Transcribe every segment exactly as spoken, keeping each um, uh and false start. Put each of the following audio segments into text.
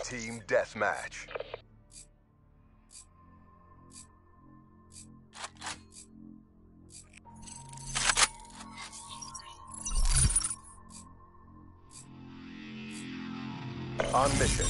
Team Deathmatch. On mission.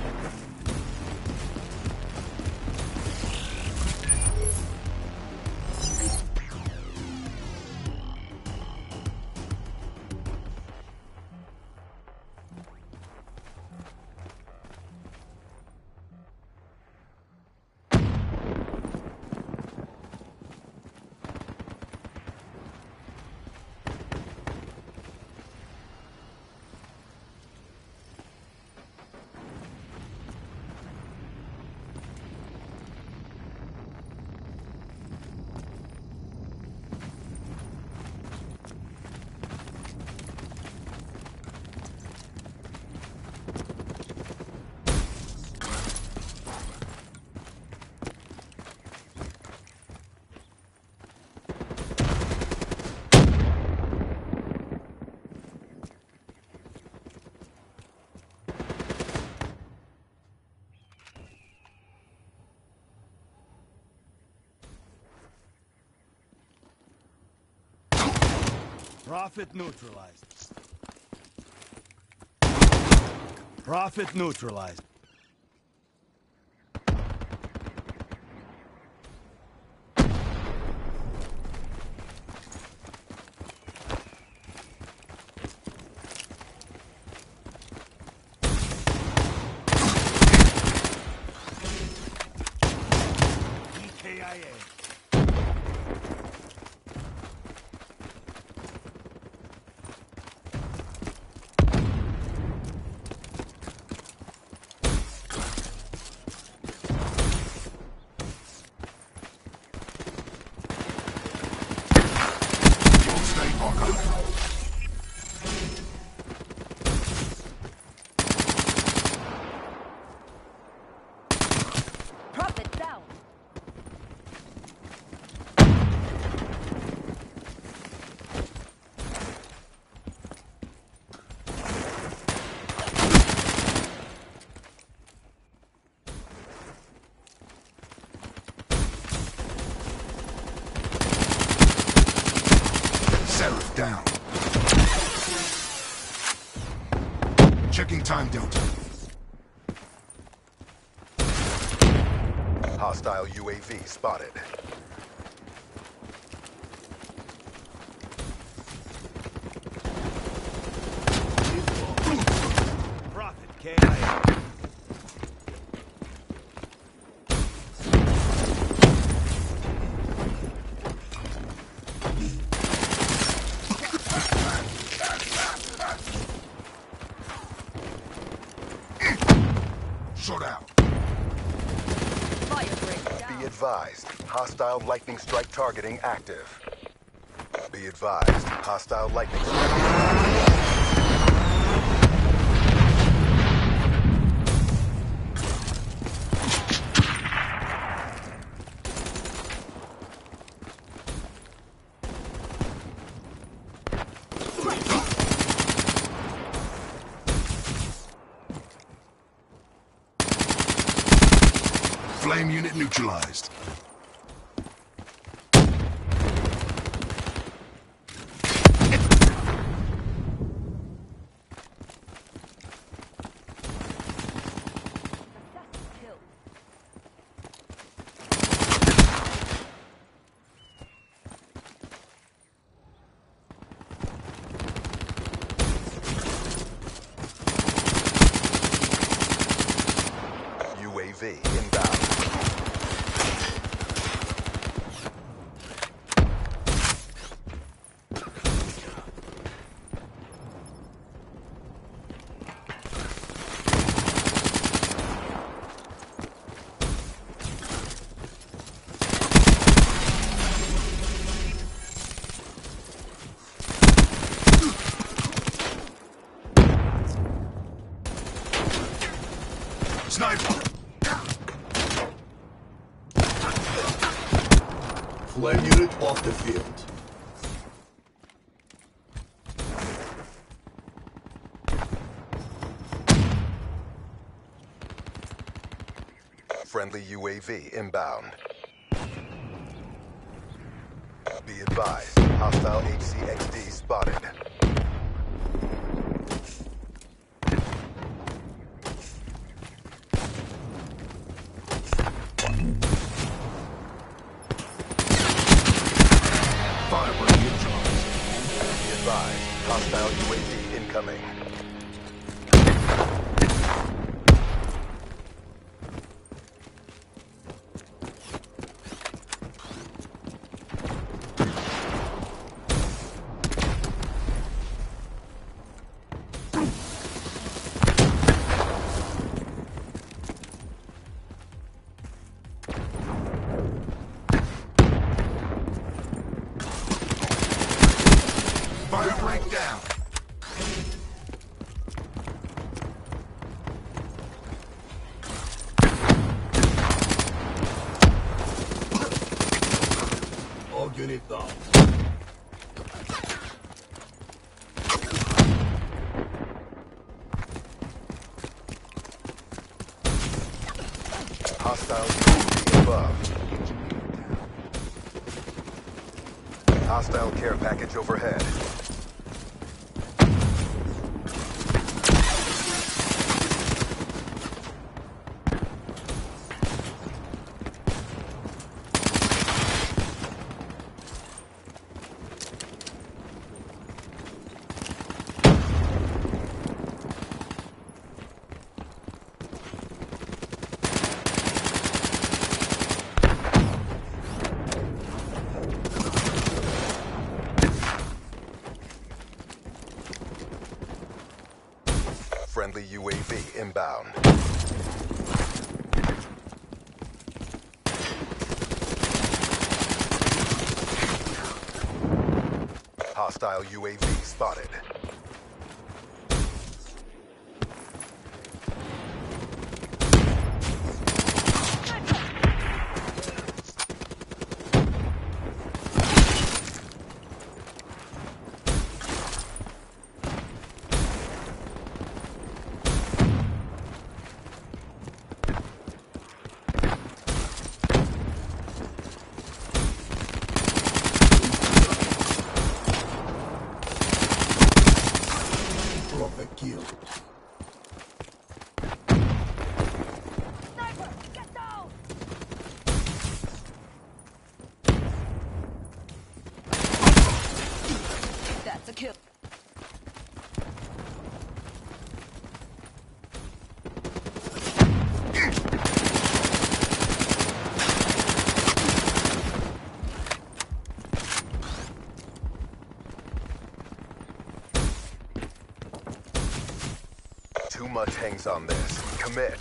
Prophet neutralized. Prophet neutralized. E K I A. Prophet down. Seraph down. Checking time delta. Hostile U A V spotted. Prophet K I A. Shut out. Fire break down. Be advised, hostile lightning strike targeting active. Be advised, hostile lightning strike. Flame unit neutralized. Kill. U A V inbound. Sniper. Flame unit off the field. Friendly U A V inbound. Be advised, hostile H C X D spotted. Firebird neutralized. Be advised, hostile U A V incoming. Fire break down. All unit down. Hostile U A V above. Hostile care package overhead. Friendly U A V inbound. Hostile U A V spotted. Prophet kill. Sniper, get down! That's a kill. Too much hangs on this. Commit.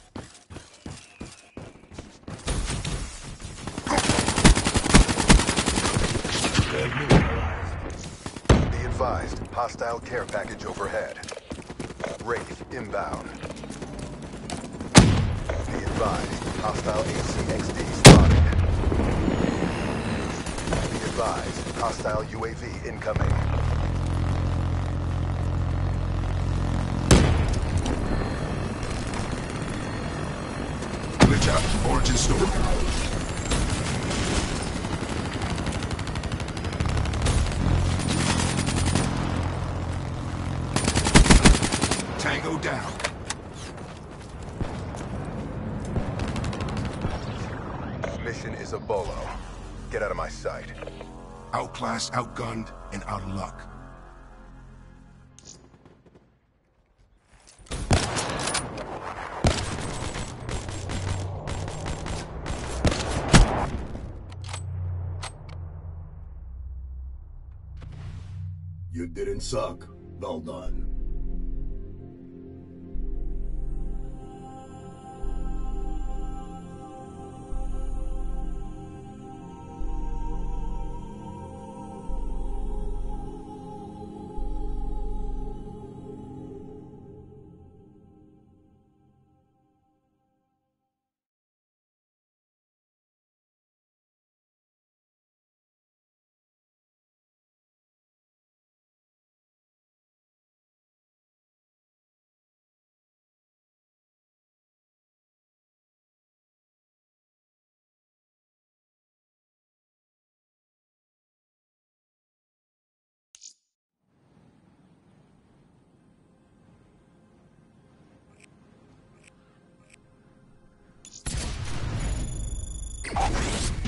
They're neutralized. Be advised, hostile care package overhead. Wraith inbound. Be advised, hostile H C X D spotted. Be advised, hostile U A V incoming. Glitch out. Origin story. Tango down. Mission is a bolo. Get out of my sight. Outclassed, outgunned, and out of luck. You didn't suck. Well done. Knock.